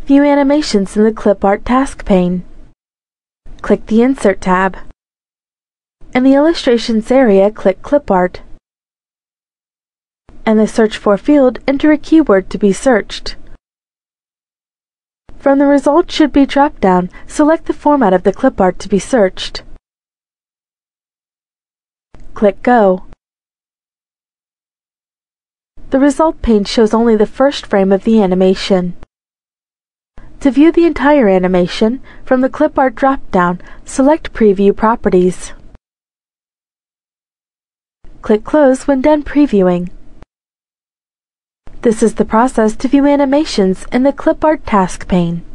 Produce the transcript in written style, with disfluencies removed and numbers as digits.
View animations in the Clip Art task pane. Click the Insert tab. In the Illustrations area, click Clip Art. In the Search For field, enter a keyword to be searched. From the Results Should Be drop-down, select the format of the clip art to be searched. Click Go. The result pane shows only the first frame of the animation. To view the entire animation, from the Clip Art drop-down, select Preview Properties. Click Close when done previewing. This is the process to view animations in the Clip Art task pane.